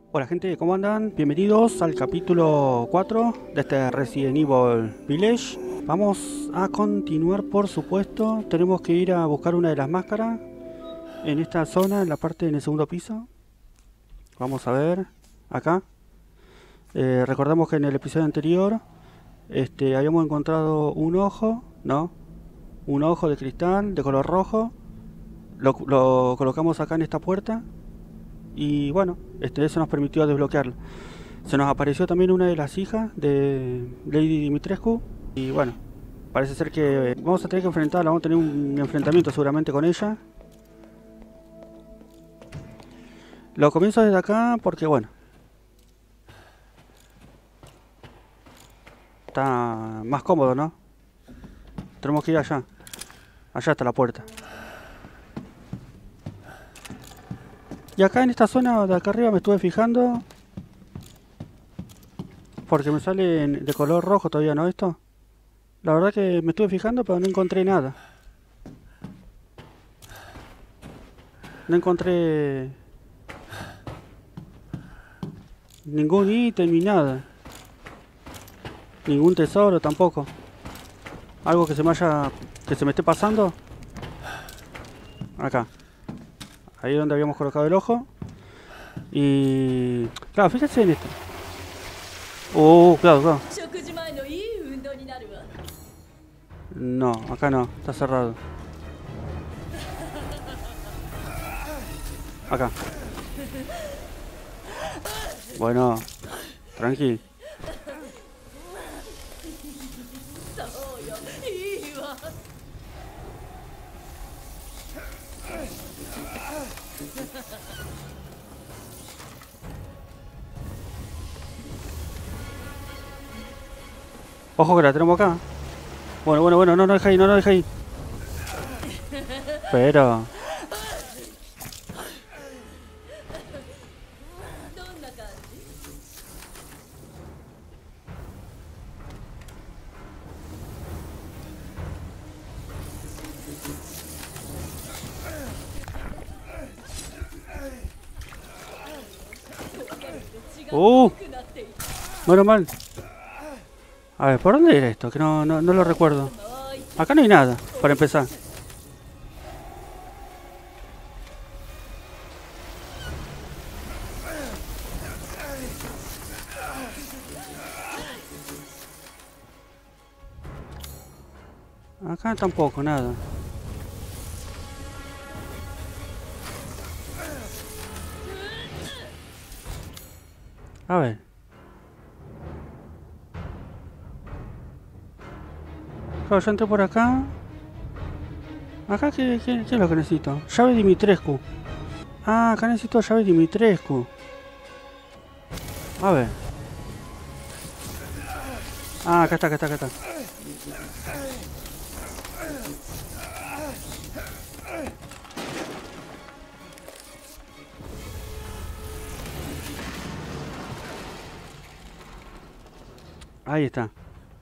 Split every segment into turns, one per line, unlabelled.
Hola gente, ¿cómo andan? Bienvenidos al capítulo 4 de este Resident Evil Village. Vamos a continuar, por supuesto. Tenemos que ir a buscar una de las máscaras en esta zona, en la parte en el segundo piso. Vamos a ver, acá. Recordamos que en el episodio anterior habíamos encontrado un ojo, ¿no? Un ojo de cristal de color rojo. Lo colocamos acá en esta puerta. Y bueno, eso nos permitió desbloquearlo. Se nos apareció también una de las hijas de Lady Dimitrescu. Y bueno, parece ser que vamos a tener que enfrentarla. Vamos a tener un enfrentamiento seguramente con ella. Lo comienzo desde acá porque bueno, está más cómodo, ¿no? Tenemos que ir allá. Allá está la puerta. Y acá en esta zona de acá arriba me estuve fijando. Porque me sale de color rojo todavía, ¿no? Esto. La verdad que me estuve fijando pero no encontré nada. No encontré ningún ítem ni nada. Ningún tesoro tampoco. Algo que se me esté pasando. Acá. Ahí es donde habíamos colocado el ojo. Y claro, fíjense en esto. Cuidado, cuidado. No, acá no, está cerrado. Acá. Bueno, tranqui. Ojo que la tenemos acá. Bueno, no deja ahí, no deja ahí. Pero... Bueno, mal. A ver, ¿por dónde era esto? Que no lo recuerdo. Acá no hay nada, para empezar. Acá tampoco, nada. A ver. Claro, yo entré por acá. Acá, ¿qué es lo que necesito? Llave Dimitrescu. Ah, acá necesito llave Dimitrescu. A ver. Ah, acá está. Ahí está.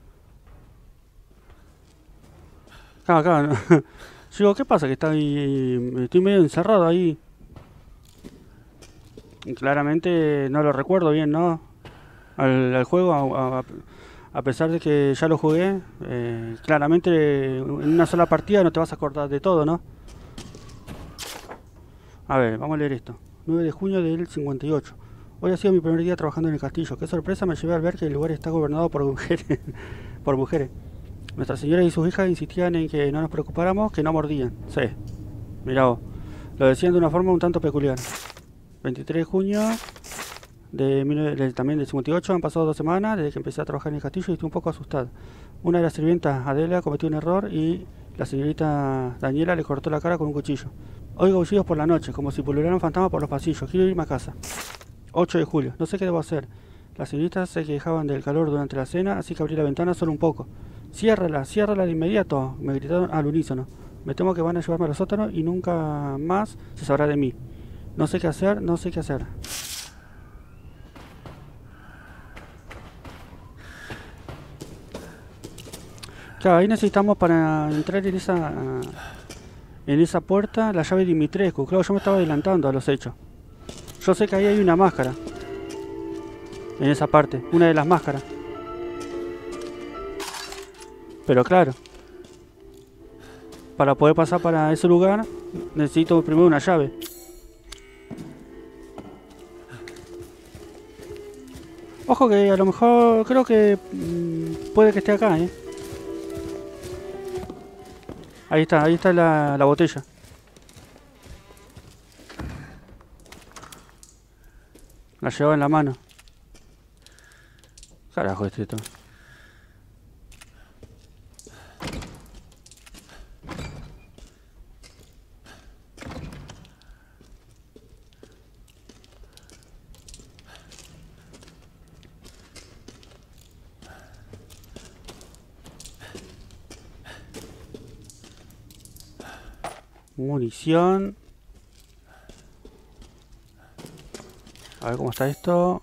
Acá. Yo digo, ¿qué pasa? Que está ahí. Estoy medio encerrado ahí. Y claramente no lo recuerdo bien, ¿no? Al juego, a pesar de que ya lo jugué, claramente en una sola partida no te vas a acordar de todo, ¿no? A ver, vamos a leer esto. 9 de junio del 58. Hoy ha sido mi primer día trabajando en el castillo. Qué sorpresa me llevé al ver que el lugar está gobernado por mujeres. Por mujeres. Nuestra señora y sus hijas insistían en que no nos preocupáramos, que no mordían. Sí, mirá vos. Lo decían de una forma un tanto peculiar. 23 de junio también del 58. Han pasado 2 semanas desde que empecé a trabajar en el castillo y estoy un poco asustada. Una de las sirvientas, Adela, cometió un error y la señorita Daniela le cortó la cara con un cuchillo. Oigo aullidos por la noche, como si pulularan fantasmas por los pasillos. Quiero irme a casa. 8 de julio. No sé qué debo hacer. Las señoritas se quejaban del calor durante la cena, así que abrí la ventana solo un poco. Ciérrala de inmediato, me gritaron al unísono. Me temo que van a llevarme a los sótanos y nunca más se sabrá de mí. No sé qué hacer. Claro, ahí necesitamos para entrar en esa puerta la llave de Dimitrescu. Claro, yo me estaba adelantando a los hechos. Yo sé que ahí hay una máscara. En esa parte, una de las máscaras. Pero claro, para poder pasar para ese lugar necesito primero una llave. Ojo que a lo mejor creo que puede que esté acá, ¿eh? Ahí está la botella. La llevaba en la mano. Carajo esto. Munición. A ver cómo está esto.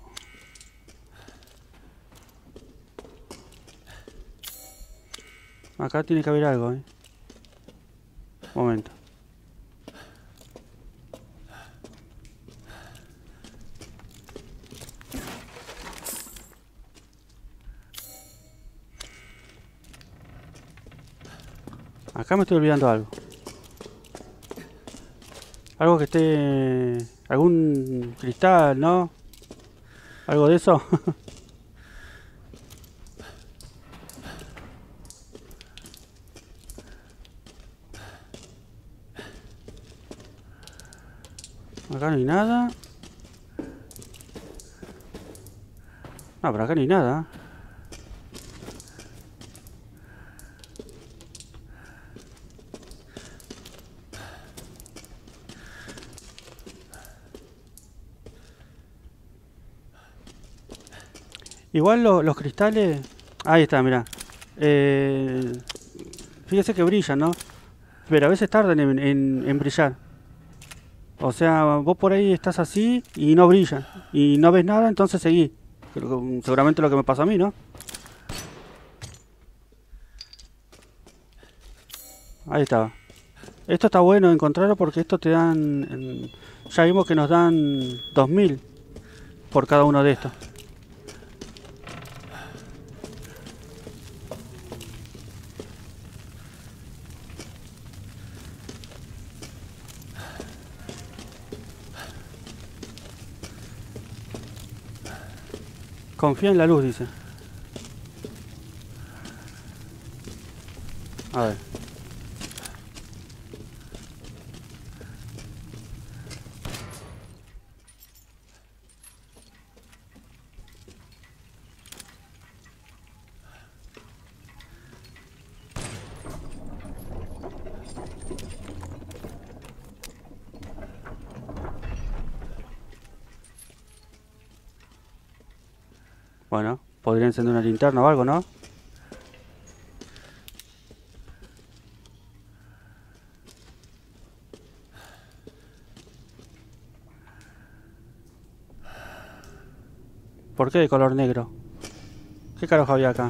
Acá tiene que haber algo, Un momento. Acá me estoy olvidando algo. Algo que esté... algún cristal, ¿no? Algo de eso. Acá no hay nada. No, pero acá no hay nada. Igual los cristales... Ahí está, mirá. Fíjese que brillan, ¿no? Pero a veces tardan en brillar. O sea, vos por ahí estás así y no brillan. Y no ves nada, entonces seguí. Seguramente lo que me pasa a mí, ¿no? Ahí estaba. Esto está bueno encontrarlo porque esto te dan... ya vimos que nos dan 2000 por cada uno de estos. Confía en la luz, dice. A ver. Bueno, podría encender una linterna o algo, ¿no? ¿Por qué de color negro? ¿Qué carajo había acá?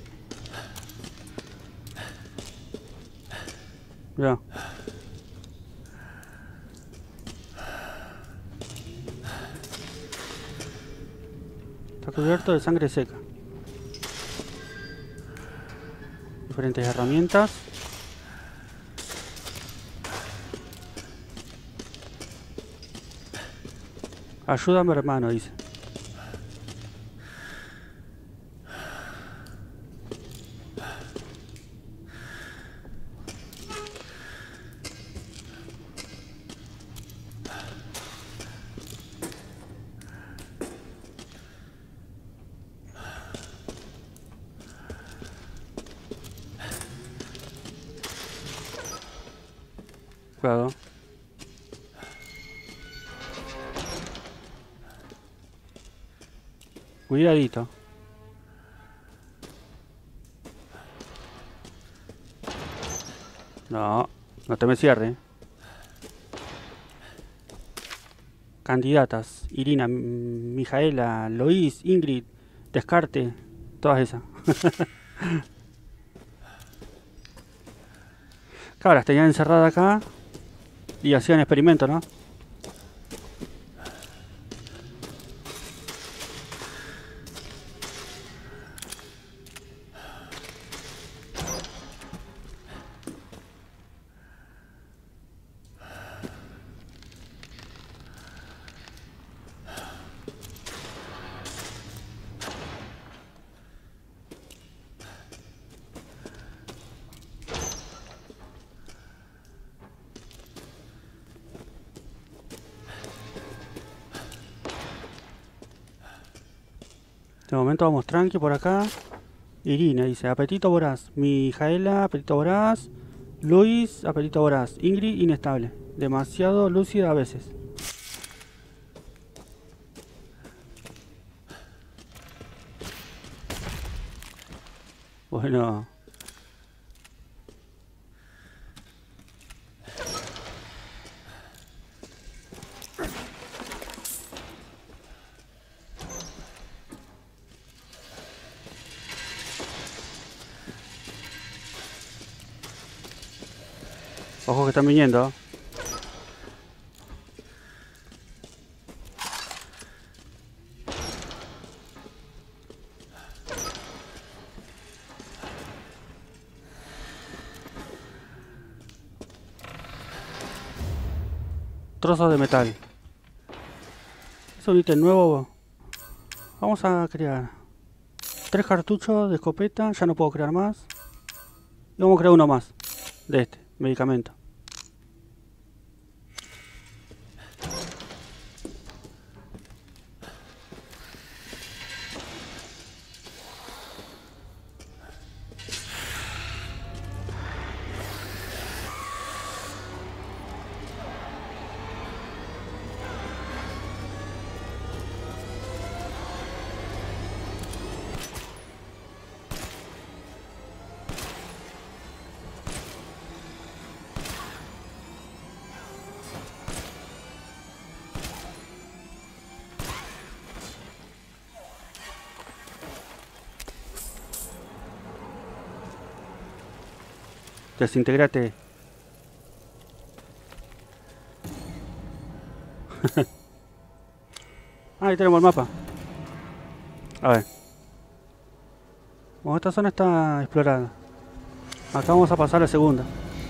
Ya. Está cubierto de sangre seca. Diferentes herramientas. Ayúdame, hermano, dice. Claro. Cuidadito. No, no te me cierres. Candidatas: Irina, Mijaela, Lois, Ingrid, Descarte, todas esas. Claro, las tenían encerradas acá y hacían experimentos, ¿no? De momento vamos tranqui por acá. Irina dice, apetito voraz. Mijaela, apetito voraz. Luis, apetito voraz. Ingrid, inestable. Demasiado lúcida a veces. Bueno. Ojo que están viniendo. Trozos de metal. Es un ítem nuevo. Vamos a crear 3 cartuchos de escopeta. Ya no puedo crear más. Y vamos a crear uno más. De este medicamento. Desintegrate. Ahí tenemos el mapa. A ver. Bueno, esta zona está explorada. Acá vamos a pasar a la segunda.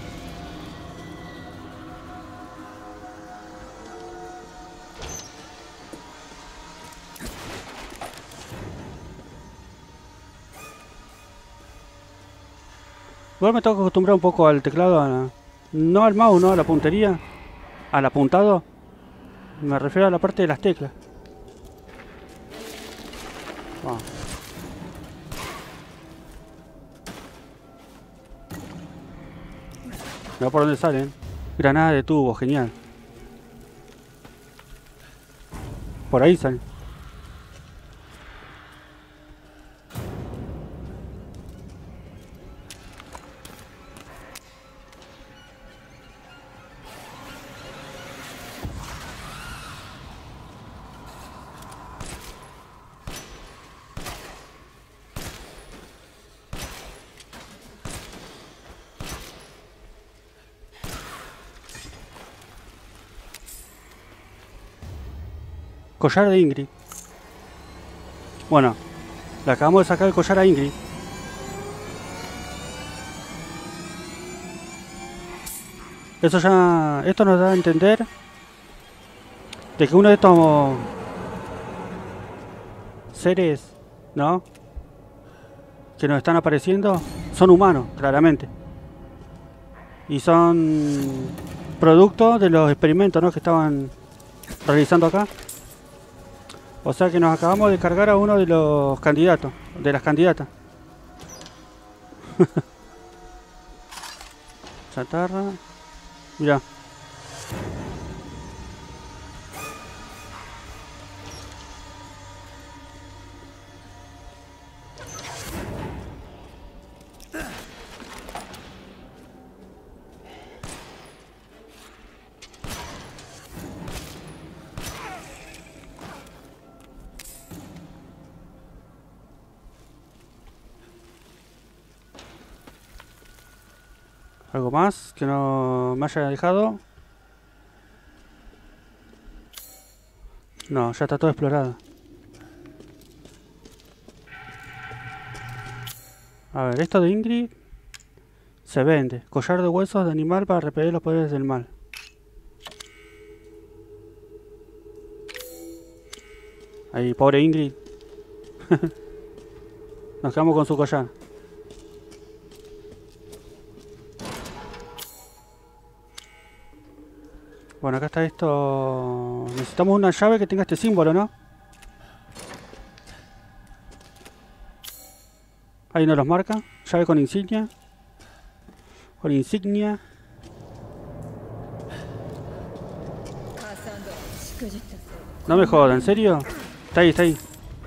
Igual me tengo que acostumbrar un poco al teclado, no al mouse, no a la puntería, al apuntado. Me refiero a la parte de las teclas. Vamos. Mira por dónde salen. Granada de tubo, genial. Por ahí salen. Collar de Ingrid. Bueno, le acabamos de sacar el collar a Ingrid. Esto nos da a entender de que uno de estos seres, ¿no?, que nos están apareciendo son humanos, claramente. Y son producto de los experimentos, ¿no?, que estaban realizando acá. O sea que nos acabamos de cargar a uno de los candidatos, de las candidatas. Chatarra. Mirá. ¿Algo más que no me haya dejado? No, ya está todo explorado. A ver, esto de Ingrid se vende. Collar de huesos de animal para repeler los poderes del mal. Ahí, pobre Ingrid. Nos quedamos con su collar. Bueno, acá está esto. Necesitamos una llave que tenga este símbolo, ¿no? Ahí nos los marca. Llave con insignia. Con insignia. No me jodas, ¿en serio? Está ahí, está ahí.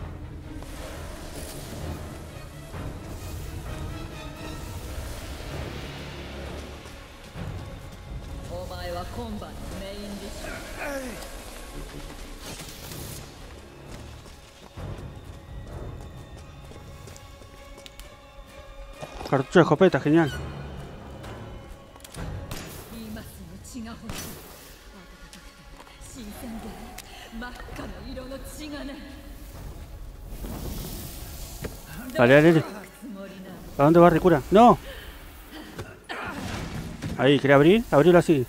Cartucho de escopeta, genial. Dale, dale, dale. ¿A dónde va Rikura? ¡No! Ahí, ¿quería abrir? Abrirlo así.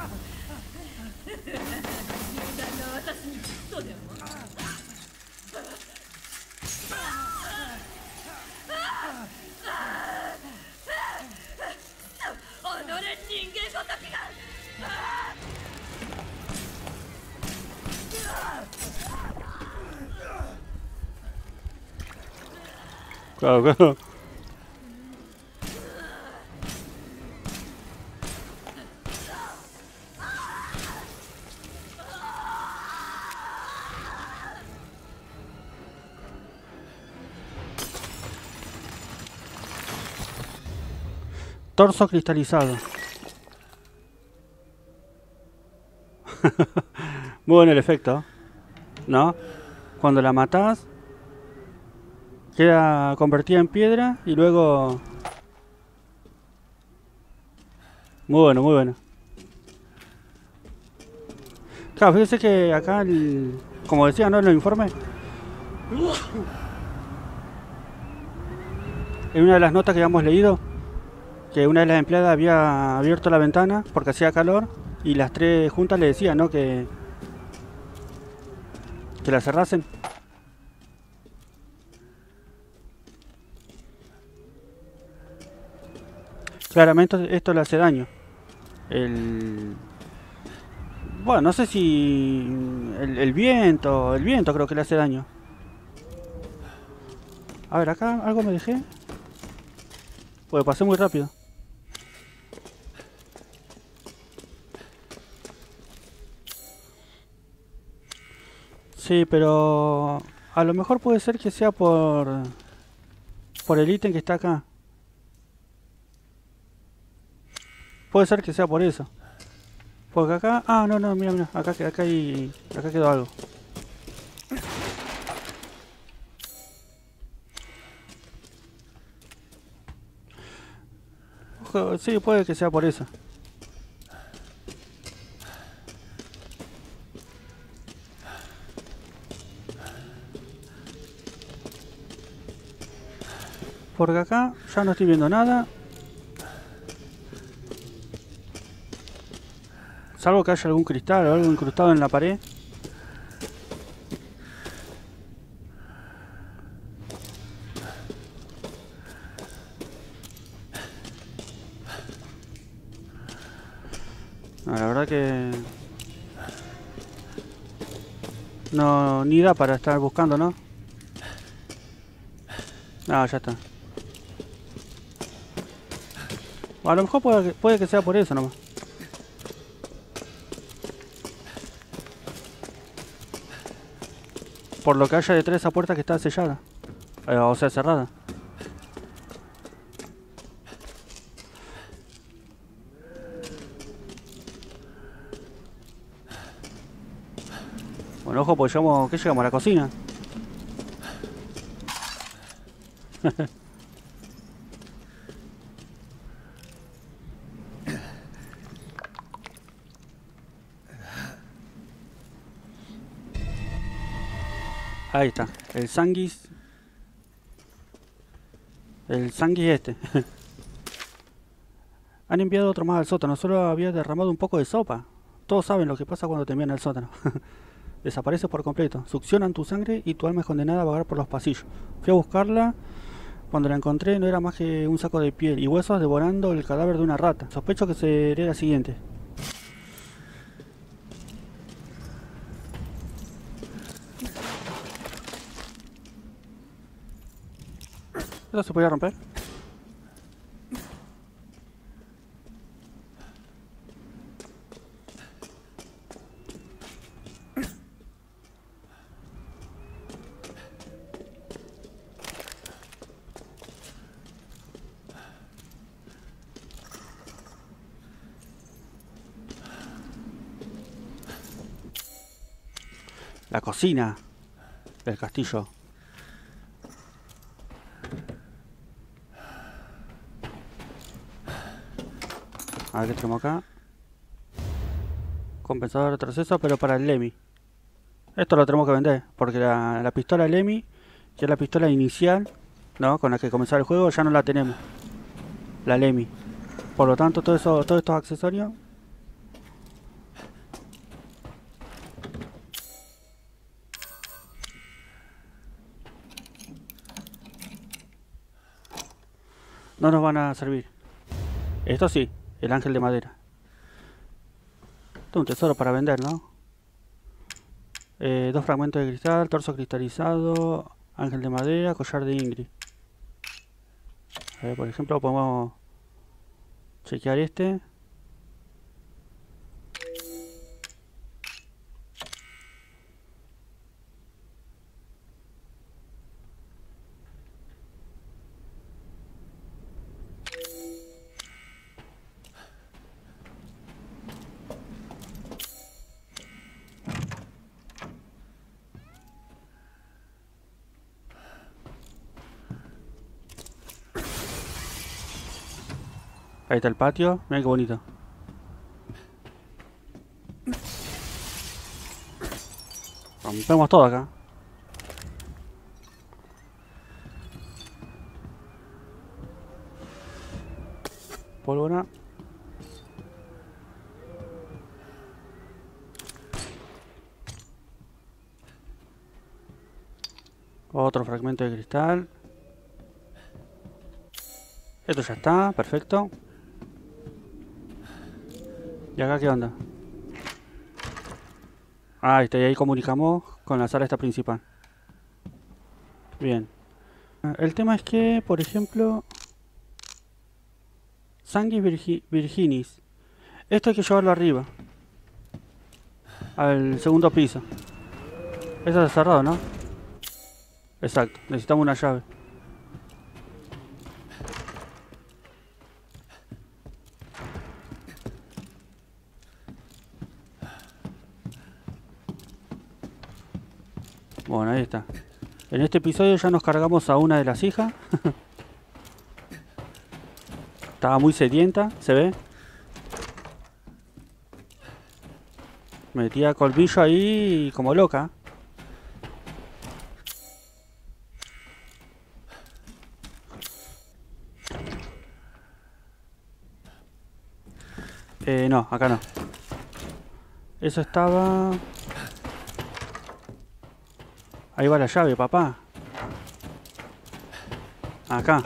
Claro, claro. Torso cristalizado. Muy bueno el efecto, ¿no? Cuando la matás, queda convertida en piedra y luego... Muy bueno, muy bueno. Claro, fíjese que acá, como decía, ¿no? En el informe, en una de las notas que habíamos leído, que una de las empleadas había abierto la ventana porque hacía calor y las tres juntas le decían, ¿no? Que la cerrasen. Claramente esto le hace daño. Bueno, no sé si el viento creo que le hace daño. A ver, acá algo me dejé. Pues pasé muy rápido. Sí, pero a lo mejor puede ser que sea por el ítem que está acá. Puede ser que sea por eso. Porque acá... Ah, no, no, mira, mira. Acá quedó algo. Ojo, sí, puede que sea por eso. Porque acá ya no estoy viendo nada. Salvo que haya algún cristal o algo incrustado en la pared. No, la verdad que... No, ni da para estar buscando, ¿no? Ah, ya está. A lo mejor puede que sea por eso nomás. Por lo que haya detrás de esa puerta que está sellada. O sea, cerrada. Bueno, ojo, pues llegamos, ¿qué llegamos? A la cocina. Ahí está, el sanguis. El sanguis este. Han enviado otro más al sótano, solo había derramado un poco de sopa. Todos saben lo que pasa cuando te envían al sótano. Desaparece por completo. Succionan tu sangre y tu alma es condenada a vagar por los pasillos. Fui a buscarla. Cuando la encontré no era más que un saco de piel y huesos devorando el cadáver de una rata. Sospecho que sería la siguiente. ¿Esto se podía romper? La cocina del castillo. A ver qué tenemos acá. Compensador de retroceso, pero para el Lemmy. Esto lo tenemos que vender, porque la pistola Lemmy, que es la pistola inicial, ¿no?, con la que comenzar el juego, ya no la tenemos. La Lemmy. Por lo tanto, todos estos accesorios no nos van a servir. Esto sí, el ángel de madera. Esto es un tesoro para vender, ¿no? 2 fragmentos de cristal, torso cristalizado, ángel de madera, collar de Ingrid. Por ejemplo, podemos chequear este. Ahí está el patio, miren qué bonito. Rompemos todo acá. Pólvora. Otro fragmento de cristal. Esto ya está, perfecto. ¿Y acá qué onda? Ah, y ahí comunicamos con la sala esta principal. Bien. El tema es que, por ejemplo, Sanguis Virginis. Esto hay que llevarlo arriba. Al segundo piso. Eso está cerrado, ¿no? Exacto, necesitamos una llave. Bueno, ahí está. En este episodio ya nos cargamos a una de las hijas. Estaba muy sedienta, se ve. Metía colmillo ahí como loca. No, acá no. Eso estaba... Ahí va la llave, papá. Acá.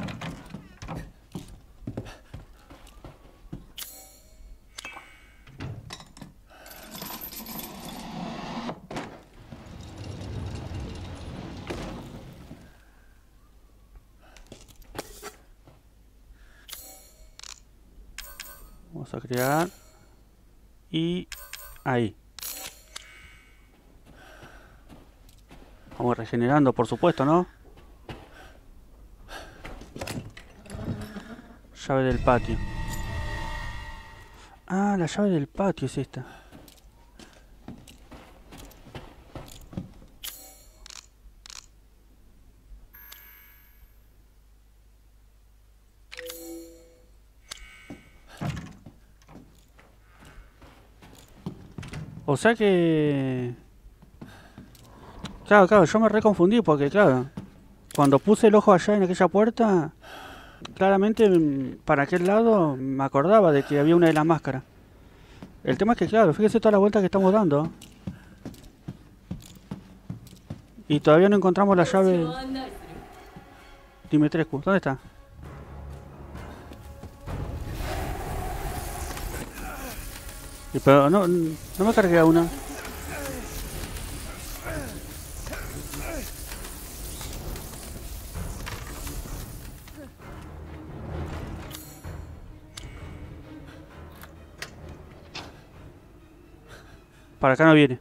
Vamos a crear. Y ahí. Vamos regenerando, por supuesto, ¿no? Llave del patio. Ah, la llave del patio es esta. O sea que... Claro, yo me reconfundí porque, claro, cuando puse el ojo allá en aquella puerta, claramente para aquel lado me acordaba de que había una de las máscaras. El tema es que, claro, fíjese toda la vuelta que estamos dando. Y todavía no encontramos la llave. Dimitrescu, ¿dónde está? Pero no me cargué a una. Para acá no viene.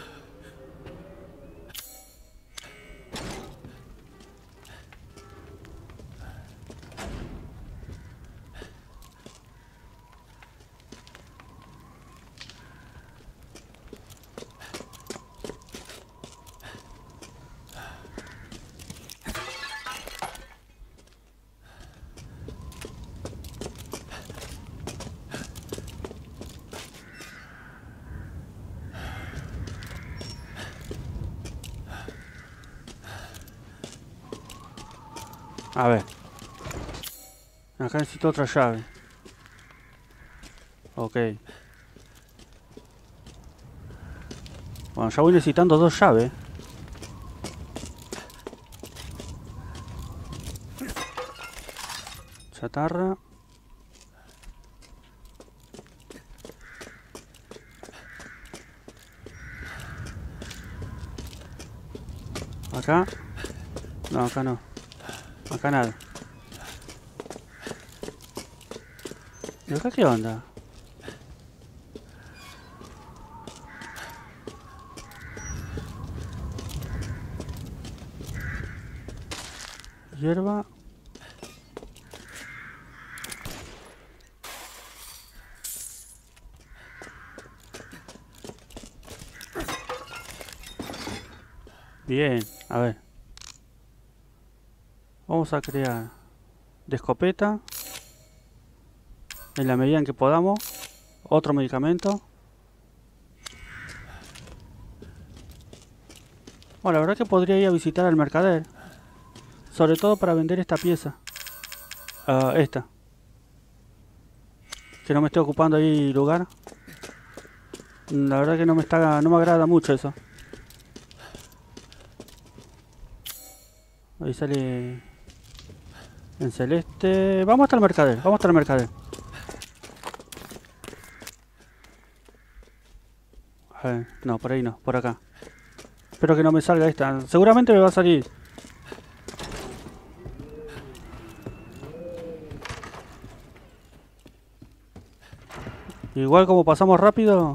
A ver. Acá necesito otra llave. Ok. Bueno, ya voy necesitando 2 llaves. Chatarra. Acá. No, acá no. Acá nada. ¿Y acá qué onda? Hierba. Bien, a ver. Vamos a crear de escopeta. En la medida en que podamos. Otro medicamento. Bueno, la verdad que podría ir a visitar al mercader. Sobre todo para vender esta pieza. Esta. Que no me esté ocupando ahí lugar. La verdad que no me agrada mucho eso. Ahí sale en celeste. Vamos hasta el mercader, vamos hasta el mercader. A ver, no, por ahí no, por acá. Espero que no me salga esta. Seguramente me va a salir. Igual como pasamos rápido.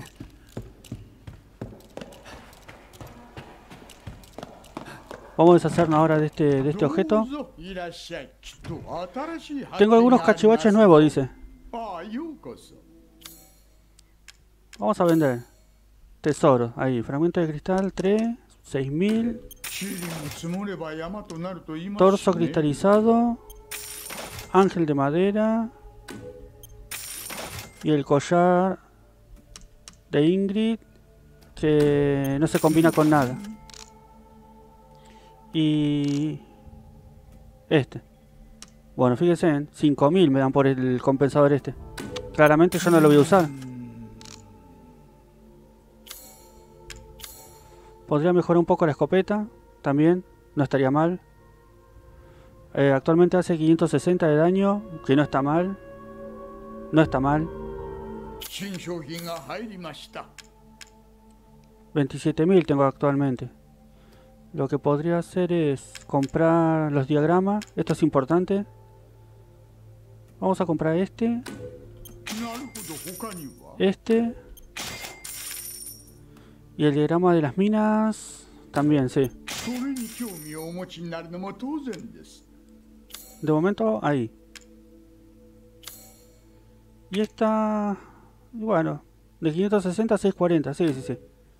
Vamos a deshacernos ahora de este objeto. Tengo algunos cachivaches nuevos, dice. Vamos a vender. Tesoro, ahí, fragmento de cristal, 3, 6000. Torso cristalizado. Ángel de madera. Y el collar de Ingrid, que no se combina con nada. Y este. Bueno, fíjense, en 5000 me dan por el compensador este. Claramente yo no lo voy a usar. Podría mejorar un poco la escopeta, también, no estaría mal. Actualmente hace 560 de daño, que no está mal. No está mal. 27.000 tengo actualmente. Lo que podría hacer es comprar los diagramas. Esto es importante. Vamos a comprar este. Este. Y el diagrama de las minas. También, sí. De momento, ahí. Y esta... Bueno, de 560 a 640. Sí, sí, sí.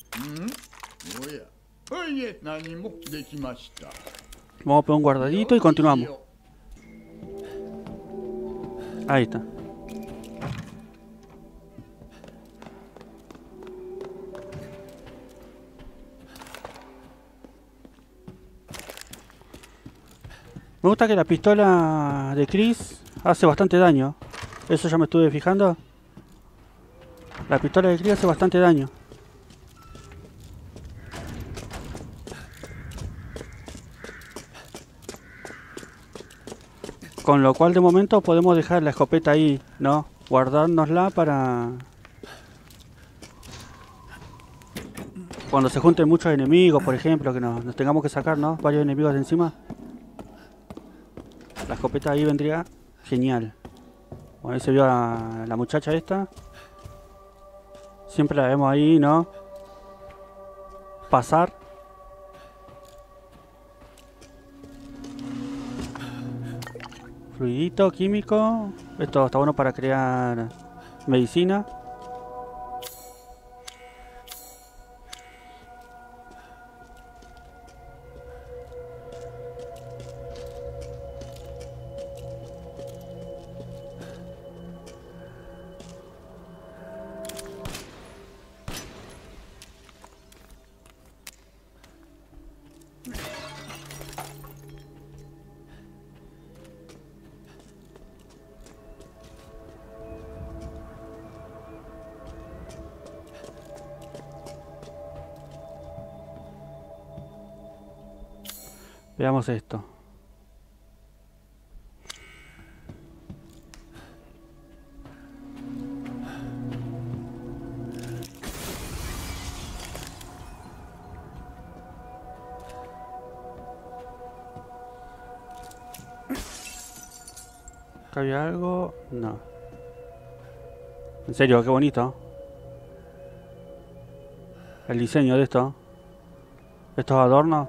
Vamos a poner un guardadito y continuamos. Ahí está. Me gusta que la pistola de Chris hace bastante daño. Eso ya me estuve fijando. La pistola de Chris hace bastante daño. Con lo cual de momento podemos dejar la escopeta ahí, ¿no? Guardárnosla para... Cuando se junten muchos enemigos, por ejemplo, que nos tengamos que sacar, ¿no? Varios enemigos de encima. La escopeta ahí vendría genial. Bueno, ahí se vio a la muchacha esta. Siempre la vemos ahí, ¿no? pasar. Fluidito químico. Esto está bueno para crear medicina. Veamos esto. ¿Acá había algo? No. En serio, qué bonito. El diseño de esto. Estos adornos.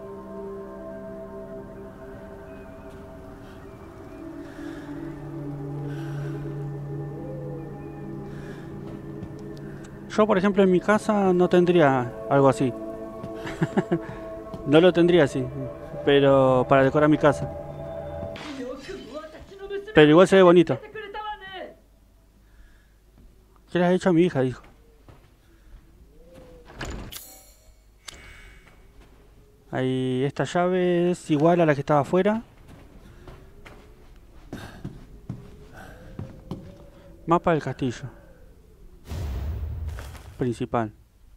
Yo, por ejemplo, en mi casa no tendría algo así. No lo tendría así. Pero para decorar mi casa. Pero igual se ve bonito. ¿Qué le has hecho a mi hija? Dijo. Ahí, esta llave es igual a la que estaba afuera. Mapa del castillo principal.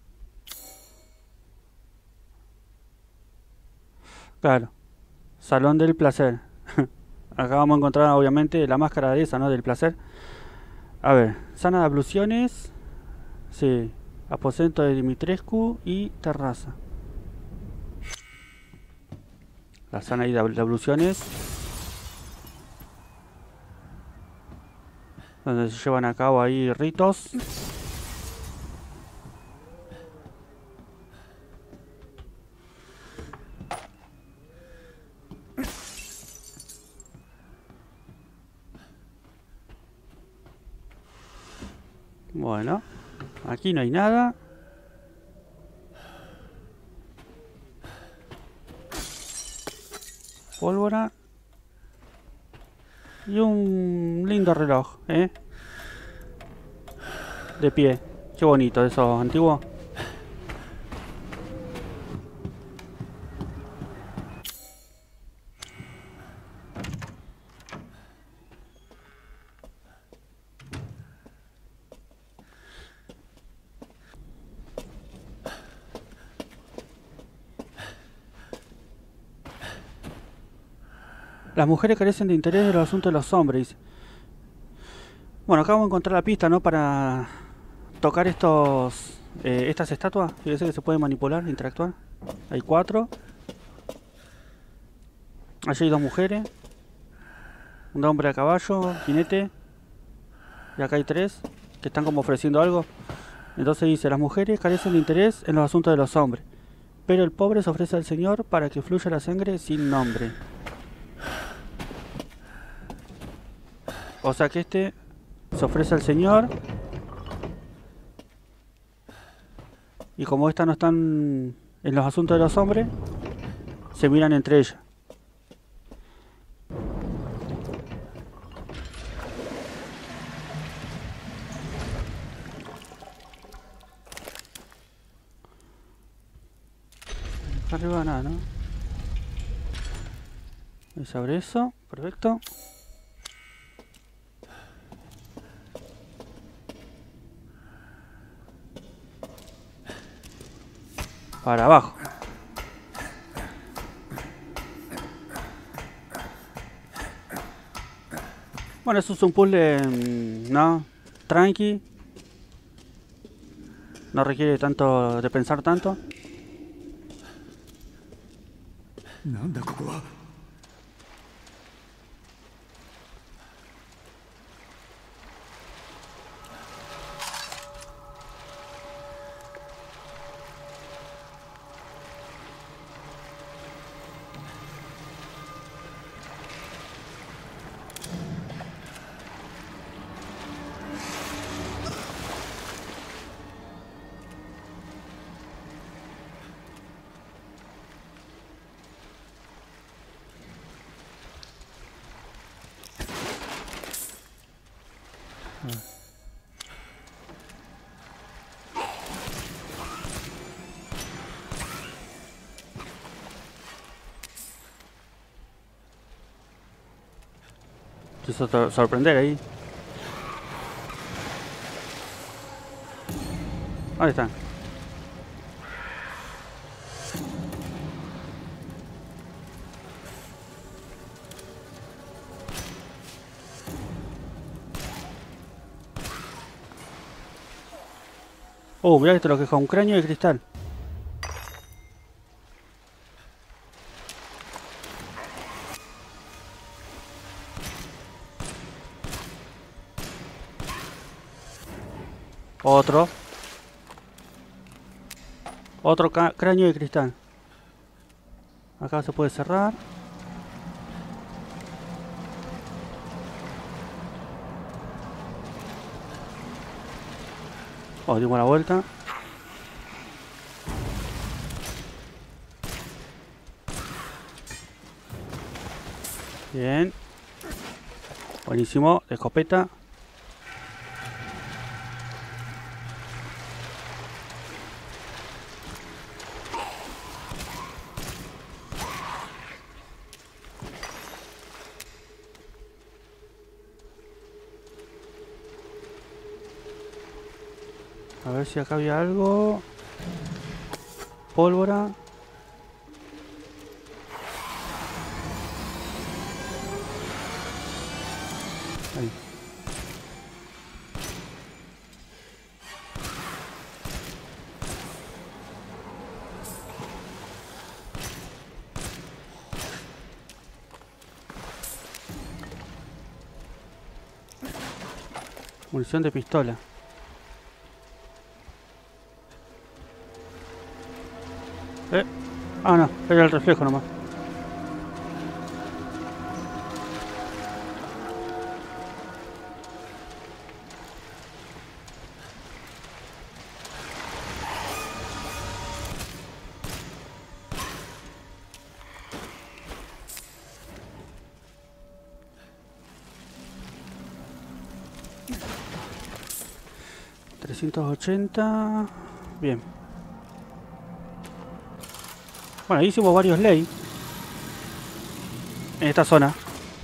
Claro. Salón del placer. Acá vamos a encontrar obviamente la máscara de esa, ¿no? Del placer. A ver, sana de abluciones. Sí. Aposento de Dimitrescu y terraza. La sana de abluciones. Donde se llevan a cabo ahí ritos. Bueno, aquí no hay nada. Pólvora. Y un lindo reloj, ¿eh? De pie. Qué bonito, esos antiguos. Las mujeres carecen de interés de los asuntos de los hombres. Bueno, acá vamos a encontrar la pista, ¿no? Para tocar estas estatuas. Fíjense que se pueden manipular, interactuar. Hay 4. Allí hay 2 mujeres. Un hombre a caballo, jinete. Y acá hay 3 que están como ofreciendo algo. Entonces dice, las mujeres carecen de interés en los asuntos de los hombres, pero el pobre se ofrece al Señor para que fluya la sangre sin nombre. O sea que este se ofrece al Señor. Y como estas no están en los asuntos de los hombres, se miran entre ellas. Acá arriba nada, ¿no? Se abre eso, perfecto. Para abajo. Bueno, eso es un puzzle, ¿no? Tranqui. No requiere tanto de pensar tanto. Te hizo sorprender ahí. ¿Dónde están? Mirá esto lo que es un cráneo de cristal. Otro cráneo de cristal. Acá se puede cerrar. Dimos la vuelta. Bien. Buenísimo. De escopeta. A ver si acá había algo. Pólvora. Ahí. Munición de pistola. No, era el reflejo nomás. $380. Bien. Bueno, ahí hicimos varios ley en esta zona.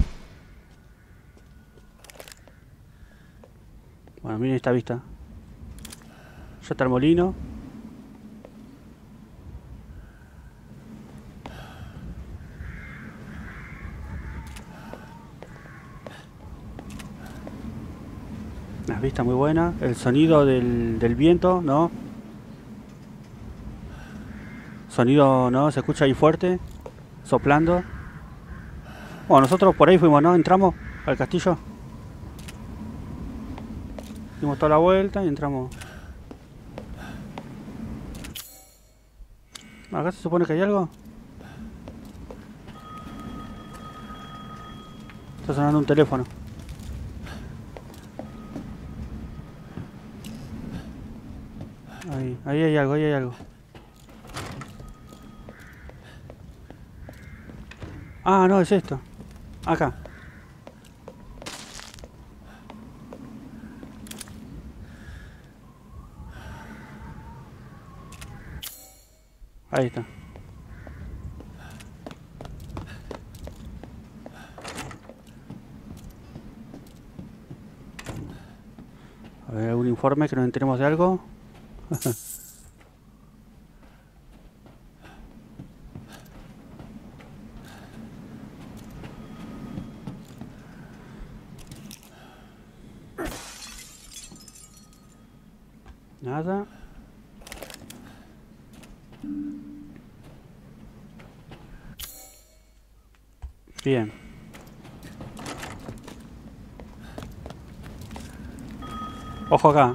Bueno, miren esta vista. Ya está el molino. Las vistas muy buenas. El sonido del viento, ¿no? Sonido, ¿no? Se escucha ahí fuerte. Soplando. Bueno, nosotros por ahí fuimos, ¿no? Entramos al castillo. Dimos toda la vuelta y entramos. Acá se supone que hay algo. Está sonando un teléfono. Ahí hay algo, ahí hay algo. No, es esto. Acá. Ahí está. A ver, algún informe que nos enteremos de algo. Nada. Bien. Ojo acá.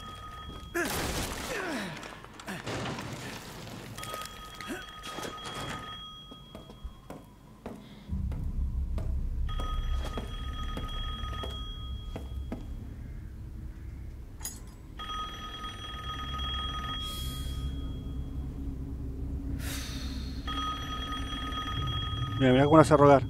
Mira, mira cómo hace rogar.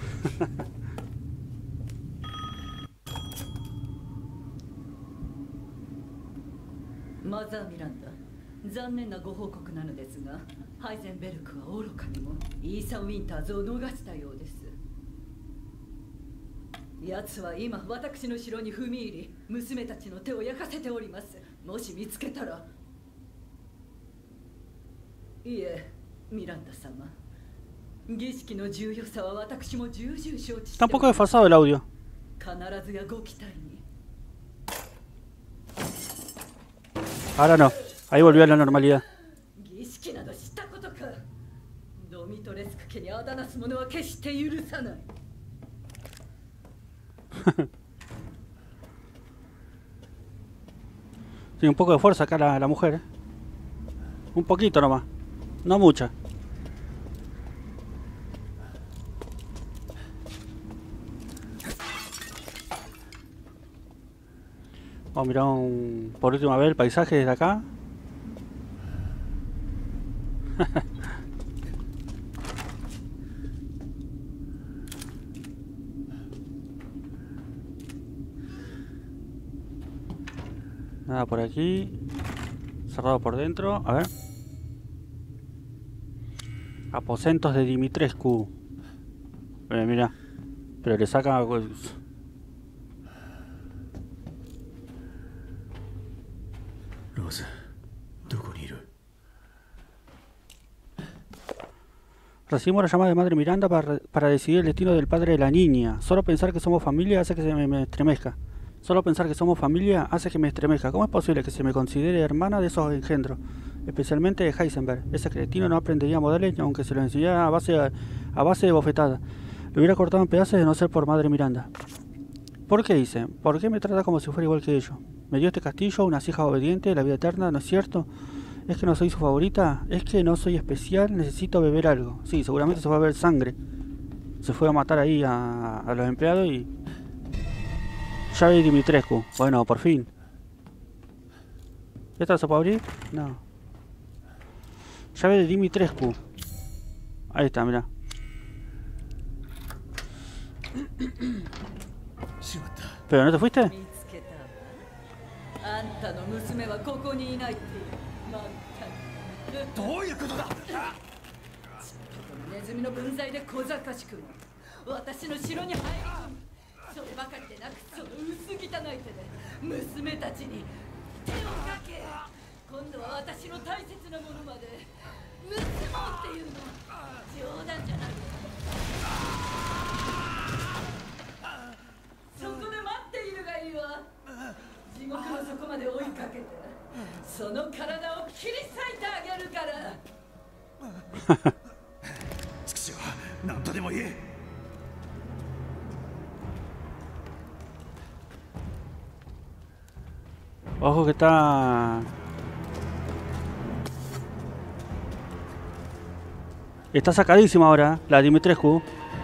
Mother Miranda, 残念なご報告なのですが、ハイゼンベルクは愚かにもイーサ・ウィンターズを逃したようです。 奴は今私の城に踏み入り、娘たちの手を焼かせております。もし見つけたら。いえ、ミランダ様。儀式の重要さは私も重々承知しております。
Está un poco desfasado el audio.
必ずやご期待に。
Ahora no. Ahí volvió a la normalidad.
儀式などしたことか。ドミトレスク家にあだなす者は決して許さない。
Tiene un poco de fuerza acá la mujer. Un poquito nomás. No mucha. Vamos a mirar por última vez el paisaje desde acá. Nada por aquí. Cerrado por dentro. A ver. Aposentos de Dimitrescu. Mira. Pero le saca...
Rosa, ¿dónde estás?
Recibimos la llamada de Madre Miranda para decidir el destino del padre de la niña. Solo pensar que somos familia hace que me estremezca. Solo pensar que somos familia hace que me estremezca. ¿Cómo es posible que se me considere hermana de esos engendros? Especialmente de Heisenberg. Ese cretino no aprendería modales ni aunque se lo enseñara a base de bofetadas. Lo hubiera cortado en pedazos de no ser por Madre Miranda. ¿Por qué dice? ¿Por qué me trata como si fuera igual que ellos? Me dio este castillo, unas hijas obedientes, la vida eterna, ¿no es cierto? ¿Es que no soy su favorita? ¿Es que no soy especial? Necesito beber algo. Sí, seguramente se fue a beber sangre. Se fue a matar ahí a los empleados y... Llave de Dimitrescu. Bueno, por fin. ¿Esta se puede abrir? No. Llave de Dimitrescu. Ahí está, mirá. ¿Pero no te fuiste?
あんたの娘はここにいないってまったくどういうことだ。ネズミの分際で小賢しくも私の城に入り込み、そればかりでなくその薄汚い手で娘たちに手をかけ、今度は私の大切なものまで盗もうっていうの冗談じゃない。そこで待っているがいいわ。地獄の底まで追いかけてその体を切り裂いてあげるから。
畜生、何とでも言え。
Ojo que está... Está sacadísima ahora, la Dimitrescu.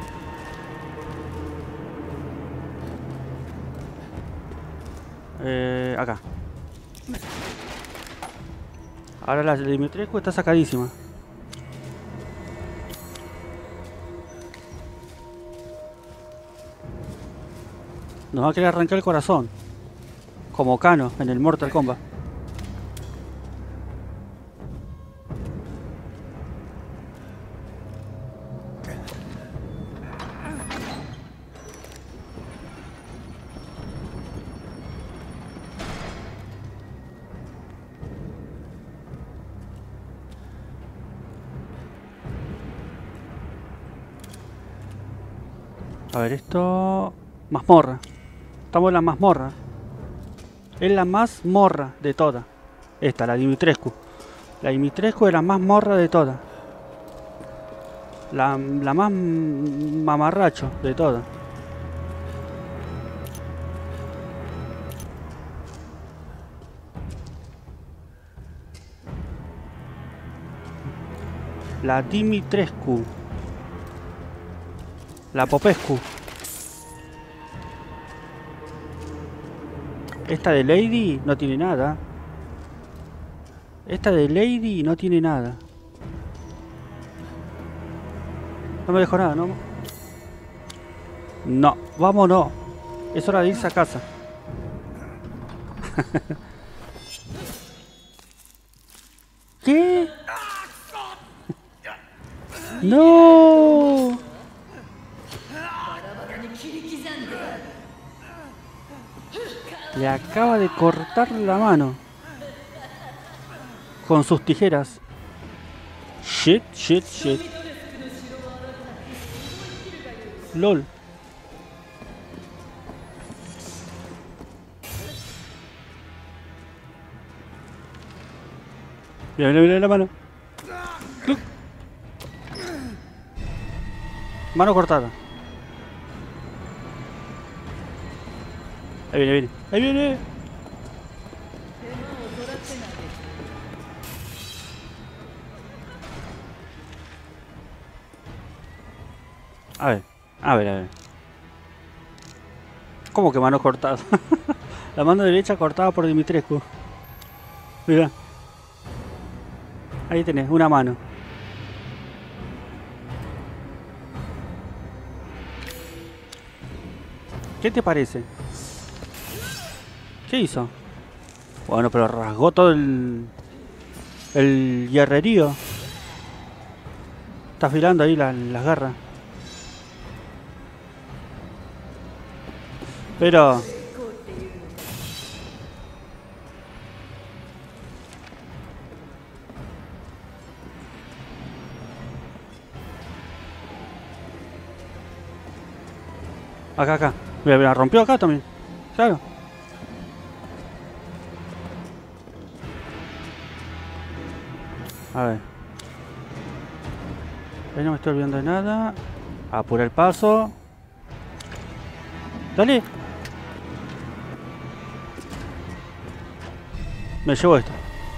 Acá. Ahora la Dimitrescu está sacadísima. Nos va a querer arrancar el corazón. Como Kano en el Mortal Kombat. A ver, esto... Mazmorra. Estamos en la mazmorra. Es la más morra de todas. Esta, la Dimitrescu. La Dimitrescu es la más morra de todas. La más mamarracho de todas. La Dimitrescu. La Popescu. Esta de Lady no tiene nada. Esta de Lady no tiene nada. No me dejó nada, ¿no? No, vámonos. Es hora de irse a casa. ¿Qué? ¡No! Le acaba de cortar la mano. Con sus tijeras. Shit, shit, shit. LOL. Mira, mira, mira la mano. ¡Cluc! Mano cortada. Ahí viene, viene. Ahí viene. A ver, a ver, a ver. ¿Cómo que mano cortada? La mano derecha cortada por Dimitrescu. Mira. Ahí tenés, una mano. ¿Qué te parece? ¿Qué hizo? Bueno, pero rasgó todo el hierrerío. Está afilando ahí las garras. Pero... acá, acá. Mira, mira, rompió acá también. Claro. A ver. Ahí no me estoy olvidando de nada. Apura el paso. Dale. Me llevo esto.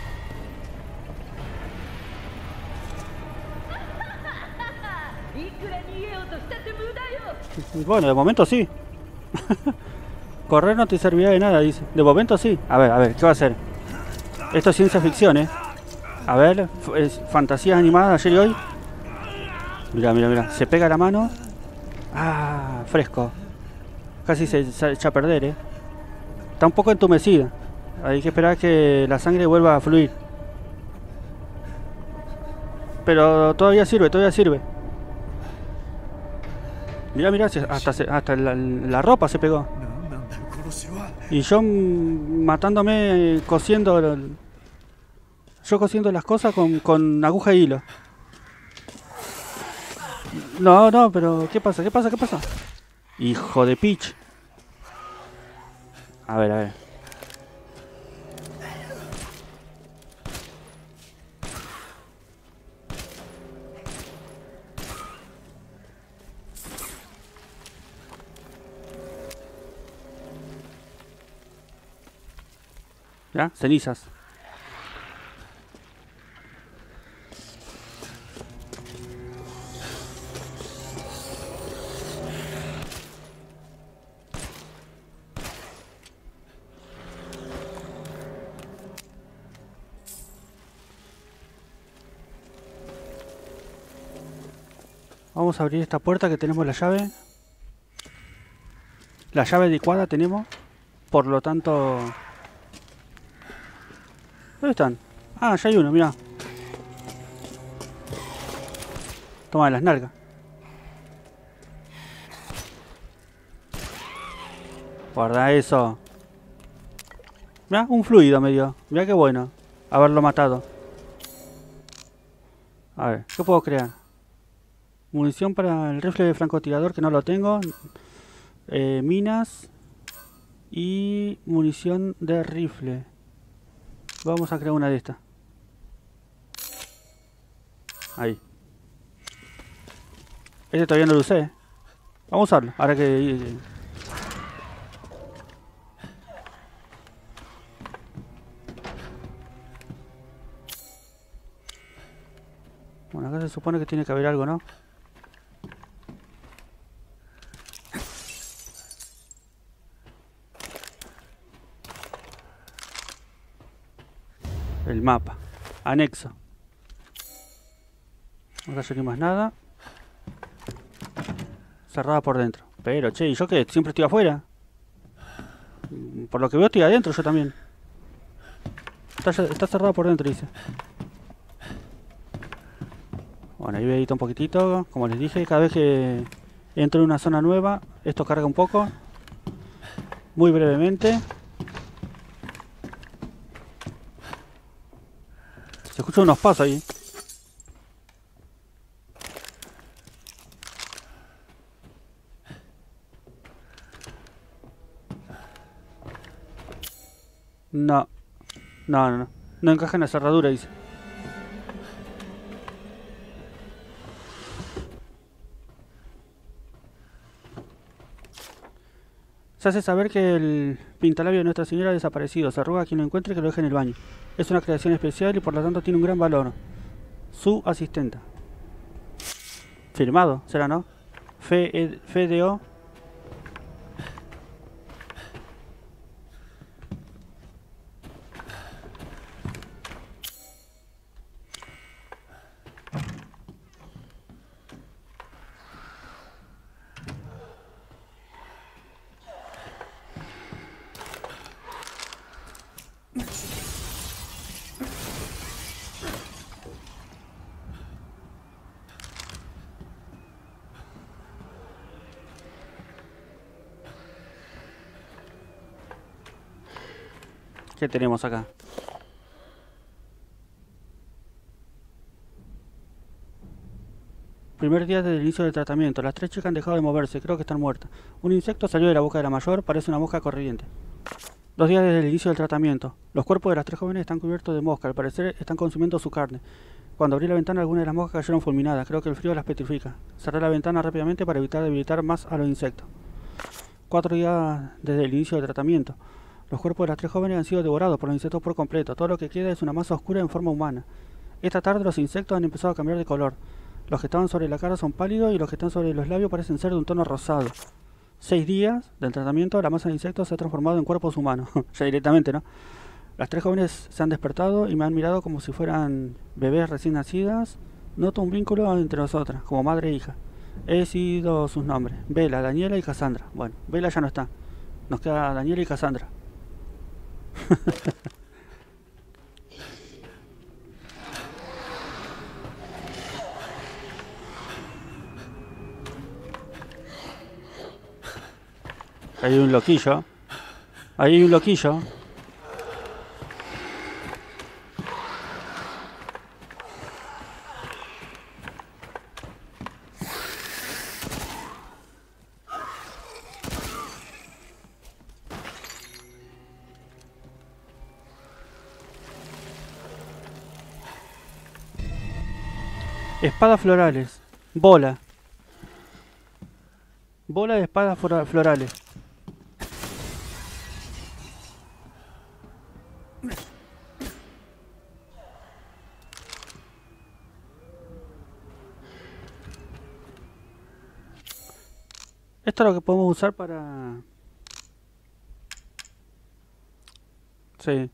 Bueno, de momento sí. Correr no te servirá de nada, dice. De momento sí. A ver, ¿qué va a hacer? Esto es ciencia ficción, ¿eh? A ver, es fantasías animadas ayer y hoy. Mira, mira, mira. Se pega la mano. Ah, fresco. Casi se echa a perder, ¿eh? Está un poco entumecida. Hay que esperar que la sangre vuelva a fluir. Pero todavía sirve, todavía sirve. Mira, mira, hasta la ropa se pegó. Y yo matándome, cosiendo. Yo cosiendo las cosas con aguja y hilo. No, no, pero ¿qué pasa? ¿Qué pasa? ¿Qué pasa? Hijo de pitch. A ver, a ver. ¿Ya? Cenizas. Vamos a abrir esta puerta que tenemos la llave. La llave adecuada tenemos. Por lo tanto... ¿Dónde están? Ah, ya hay uno, mira. Toma las nalgas. Guarda eso. Mira, un fluido me dio. Mira qué bueno haberlo matado. A ver, ¿qué puedo crear? Munición para el rifle de francotirador, que no lo tengo. Minas. Y munición de rifle. Vamos a crear una de estas. Ahí. Este todavía no lo usé. Vamos a usarlo. Ahora que... Bueno, acá se supone que tiene que haber algo, ¿no? El mapa. Anexo. Acá ya no hay más nada. Cerrada por dentro. Pero, che, ¿y yo qué? Siempre estoy afuera. Por lo que veo estoy adentro yo también. Está cerrada por dentro, dice. Bueno, ahí edito un poquitito. Como les dije, cada vez que entro en una zona nueva, Esto carga un poco. Muy brevemente. Se escuchan unos pasos ahí. No. No. No encaja en la cerradura, dice. Se hace saber que el pintalabio de Nuestra Señora ha desaparecido. Se ruega a quien lo encuentre que lo deje en el baño. Es una creación especial y por lo tanto tiene un gran valor. Su asistenta. Firmado, será, ¿no? FDO. ¿Qué tenemos acá? Primer día desde el inicio del tratamiento. Las 3 chicas han dejado de moverse. Creo que están muertas. Un insecto salió de la boca de la mayor. Parece una mosca corriente. 2 días desde el inicio del tratamiento. Los cuerpos de las 3 jóvenes están cubiertos de mosca. Al parecer están consumiendo su carne. Cuando abrí la ventana, algunas de las moscas cayeron fulminadas. Creo que el frío las petrifica. Cerré la ventana rápidamente para evitar debilitar más a los insectos. 4 días desde el inicio del tratamiento. Los cuerpos de las 3 jóvenes han sido devorados por los insectos por completo. Todo lo que queda es una masa oscura en forma humana. Esta tarde los insectos han empezado a cambiar de color. Los que estaban sobre la cara son pálidos y los que están sobre los labios parecen ser de un tono rosado. 6 días del tratamiento, la masa de insectos se ha transformado en cuerpos humanos. Ya directamente, ¿no? Las 3 jóvenes se han despertado y me han mirado como si fueran bebés recién nacidas. Noto un vínculo entre nosotras, como madre e hija. He decidido sus nombres: Bella, Daniela y Cassandra. Bueno, Bella ya no está. Nos queda Daniela y Cassandra. Hay un loquillo. Ahí hay un loquillo. Espadas florales. Bola. Bola de espadas florales. Esto es lo que podemos usar para... Sí.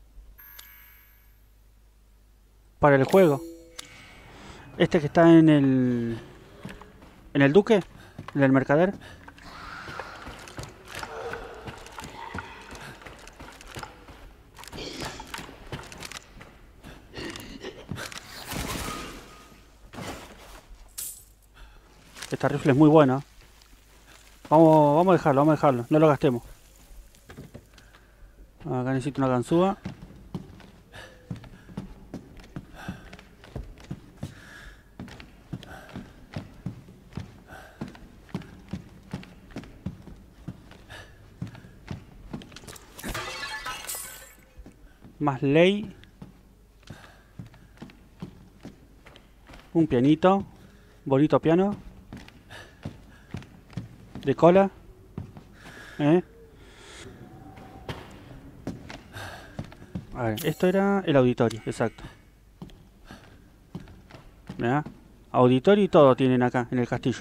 Para el juego. Este que está en el... En el duque. En el mercader. Este rifle es muy bueno. Vamos a dejarlo. No lo gastemos. Acá necesito una ganzúa. Más ley. Un pianito. Bonito piano. De cola. A ver, esto era el auditorio, exacto. ¿Verdad? Auditorio y todo tienen acá, en el castillo.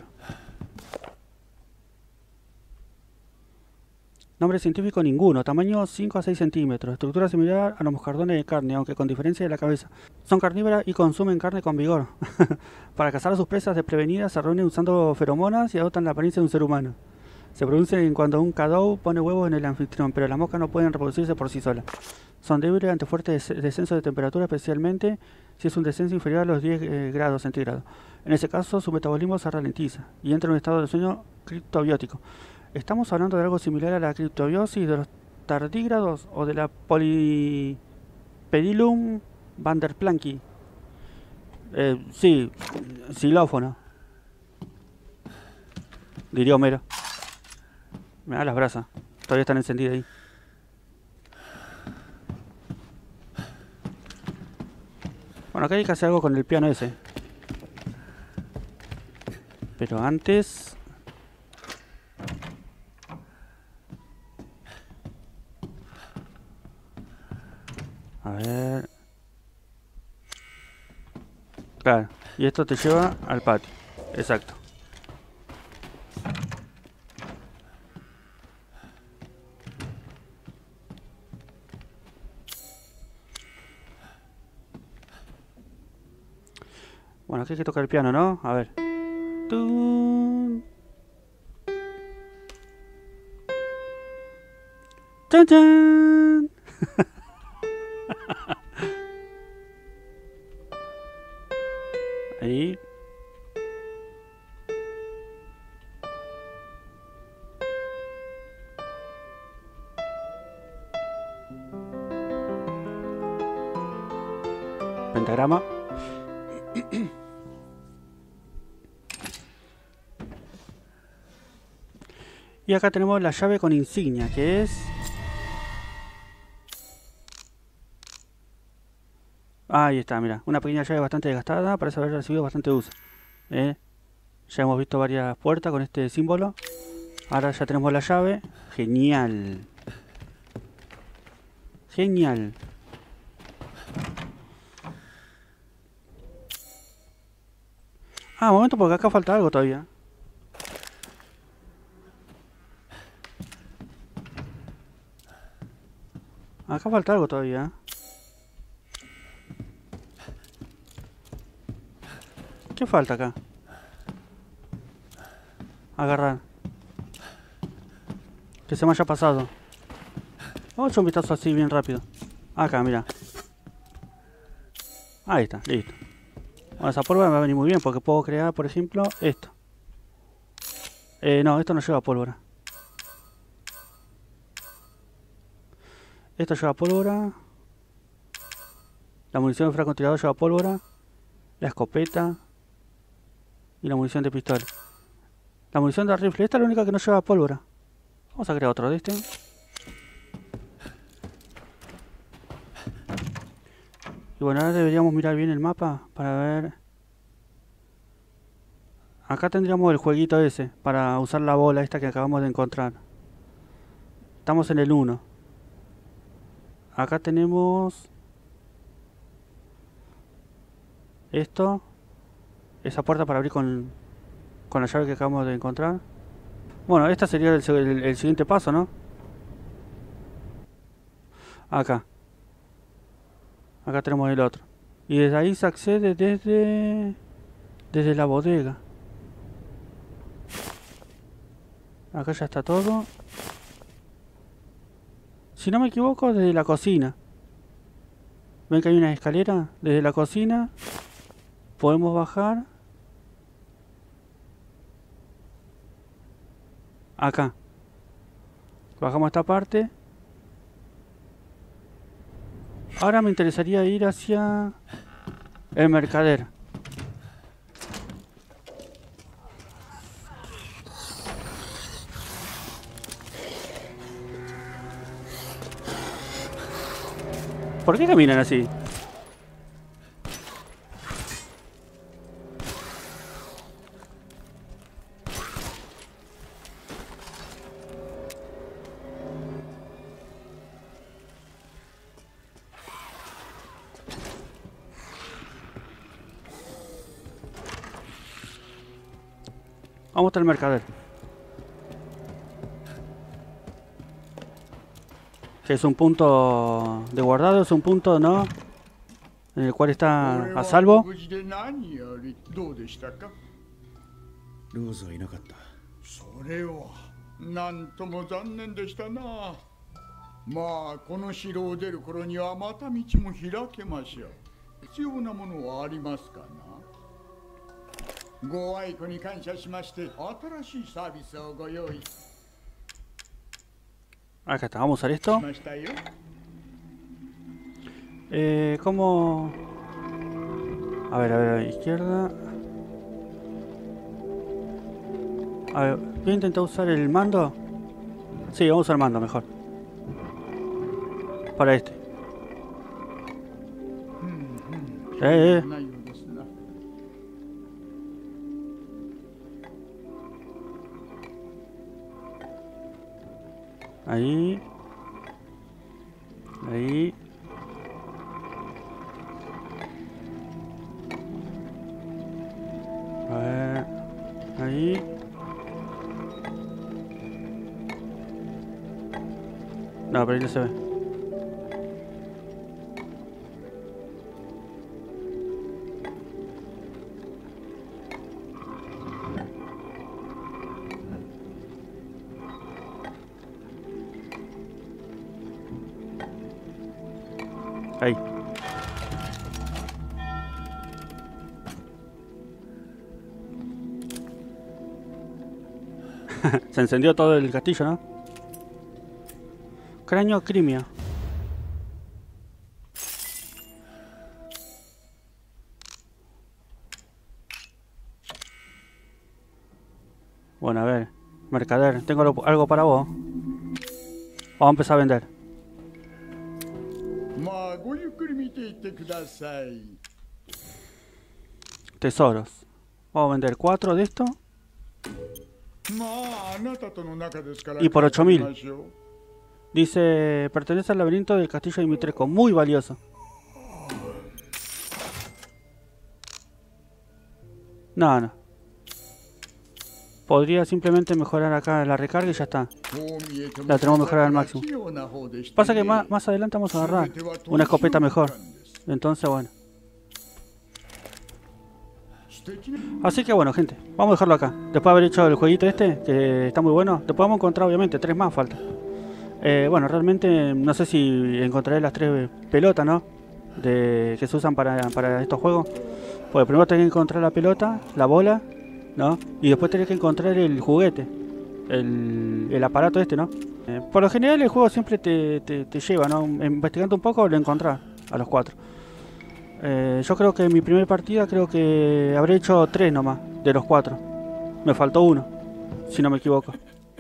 Nombre científico ninguno, tamaño 5 a 6 centímetros, estructura similar a los moscardones de carne, aunque con diferencia de la cabeza. Son carnívoras y consumen carne con vigor. Para cazar a sus presas desprevenidas se reúnen usando feromonas y adoptan la apariencia de un ser humano. Se producen cuando un cadou pone huevos en el anfitrión, pero las moscas no pueden reproducirse por sí solas. Son débiles ante fuertes descensos de temperatura, especialmente si es un descenso inferior a los 10 grados centígrados. En ese caso, su metabolismo se ralentiza y entra en un estado de sueño criptobiótico. ¿Estamos hablando de algo similar a la criptobiosis de los tardígrados o de la Polypedilum vanderplanki? Sí, xilófono. Diría Homero. Mirá las brasas. Todavía están encendidas ahí. Bueno, acá hay que hacer algo con el piano ese. Pero antes... A ver... Claro, y esto te lleva al patio. Exacto. Bueno, aquí hay que tocar el piano, ¿no? A ver. ¡Tun! ¡Chan, chan! Ahí. Pentagrama. Y acá tenemos la llave con insignia, que es... Ahí está, mira. Una pequeña llave bastante desgastada, parece haber recibido bastante uso. Ya hemos visto varias puertas con este símbolo. Ahora ya tenemos la llave. Genial. Genial. Ah, un momento, porque acá falta algo todavía. Acá falta algo todavía. ¿Qué falta acá? Agarrar. Que se me haya pasado. Vamos a echar un vistazo así bien rápido. Acá, mira. Ahí está, listo. Bueno, esa pólvora me va a venir muy bien porque puedo crear, por ejemplo, esto. No, esto no lleva pólvora. Esto lleva pólvora. La munición de francotirador lleva pólvora. La escopeta. Y la munición de pistola. La munición de rifle. Esta es la única que no lleva pólvora. Vamos a crear otro de este. Y bueno, ahora deberíamos mirar bien el mapa para ver. Acá tendríamos el jueguito ese para usar la bola esta que acabamos de encontrar. Estamos en el 1. Acá tenemos esto. Esa puerta para abrir con la llave que acabamos de encontrar. Bueno, este sería el siguiente paso, ¿no? Acá. Acá tenemos el otro. Y desde ahí se accede desde la bodega. Acá ya está todo. Si no me equivoco, desde la cocina. ¿Ven que hay una escalera? Desde la cocina podemos bajar. Acá. Bajamos esta parte. Ahora me interesaría ir hacia el mercader. ¿Por qué caminan así? Vamos hasta el mercader. Que es un punto de guardado, es un punto, ¿no? En el cual está a salvo.
ローズはいなかった。
それはなんとも残念でしたな。まあこの城を出る頃にはまた道も開けましょう。必要なものはありますかな。ご愛顧に感謝しまして新しいサービスをご用意。
Acá está, vamos a usar esto. ¿Cómo? A ver, izquierda. A ver, voy a intentar usar el mando. Sí, vamos a usar el mando mejor. Para este. Ahí. Ahí. A ver. Ahí. No, pero ahí no se ve. Ahí. Se encendió todo el castillo, ¿no? Cráneo Crimea. Bueno, a ver. Mercader, tengo algo para vos. Vamos a empezar a vender. Tesoros. Vamos a vender 4 de esto. Y por 8000. Dice, pertenece al laberinto del castillo de Dimitrescu. Muy valioso. No. Podría simplemente mejorar acá la recarga y ya está. La tenemos mejorada al máximo. Pasa que más adelante vamos a agarrar una escopeta mejor. Entonces, bueno. Así que bueno, gente, vamos a dejarlo acá. Después de haber hecho el jueguito este, que está muy bueno. Después vamos a encontrar, obviamente, 3 más falta. Bueno, realmente no sé si encontraré las 3 pelotas, ¿no? Que se usan para estos juegos. Pues primero tenés que encontrar la pelota, la bola, ¿no? Y después tenés que encontrar el juguete, el aparato este, ¿no? Por lo general el juego siempre te lleva, ¿no? Investigando un poco lo encontrás a los 4. Yo creo que en mi primera partida creo que habré hecho 3 nomás de los 4. Me faltó 1, si no me equivoco.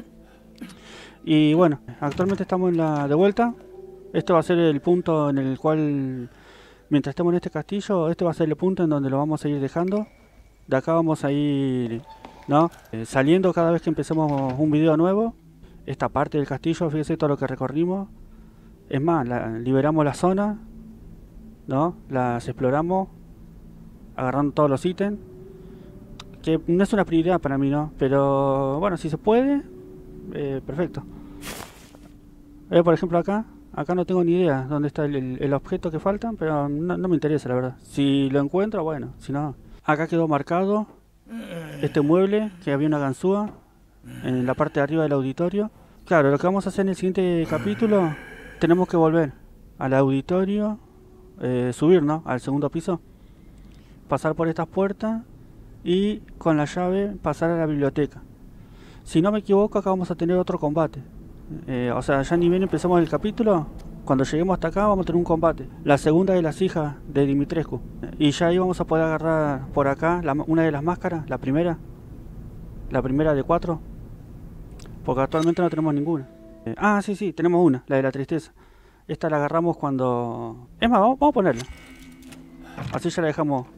Y bueno, actualmente estamos de vuelta. Este va a ser el punto en el cual, mientras estemos en este castillo, este va a ser el punto en donde lo vamos a ir dejando. De acá vamos a ir, ¿no? Saliendo cada vez que empecemos un video nuevo. Esta parte del castillo, fíjense todo lo que recorrimos. Es más, liberamos la zona, ¿no? Las exploramos, agarrando todos los ítems. Que no es una prioridad para mí, ¿no? Pero bueno, si se puede, perfecto. Por ejemplo acá no tengo ni idea dónde está el objeto que falta, pero no me interesa la verdad. Si lo encuentro, bueno, si no. Acá quedó marcado este mueble, que había una ganzúa en la parte de arriba del auditorio. Claro, lo que vamos a hacer en el siguiente capítulo, tenemos que volver al auditorio, subir, ¿no? Al segundo piso, pasar por estas puertas y con la llave pasar a la biblioteca. Si no me equivoco, acá vamos a tener otro combate. O sea, ya ni bien empezamos el capítulo, cuando lleguemos hasta acá vamos a tener un combate. La segunda de las hijas de Dimitrescu. Y ya ahí vamos a poder agarrar por acá una de las máscaras, la primera. La primera de 4. Porque actualmente no tenemos ninguna. Sí, tenemos una, la de la tristeza. Esta la agarramos cuando... Es más, vamos a ponerla. Así ya la dejamos.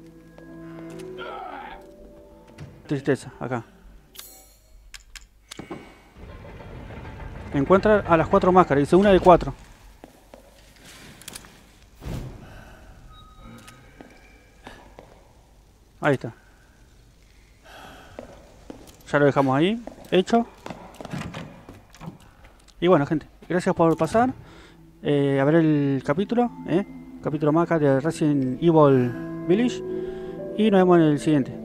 Tristeza, acá. Encuentra a las 4 máscaras, dice una de 4. Ahí está. Ya lo dejamos ahí, hecho. Y bueno, gente, gracias por pasar a ver el capítulo, capítulo más acá de Resident Evil Village. Y nos vemos en el siguiente.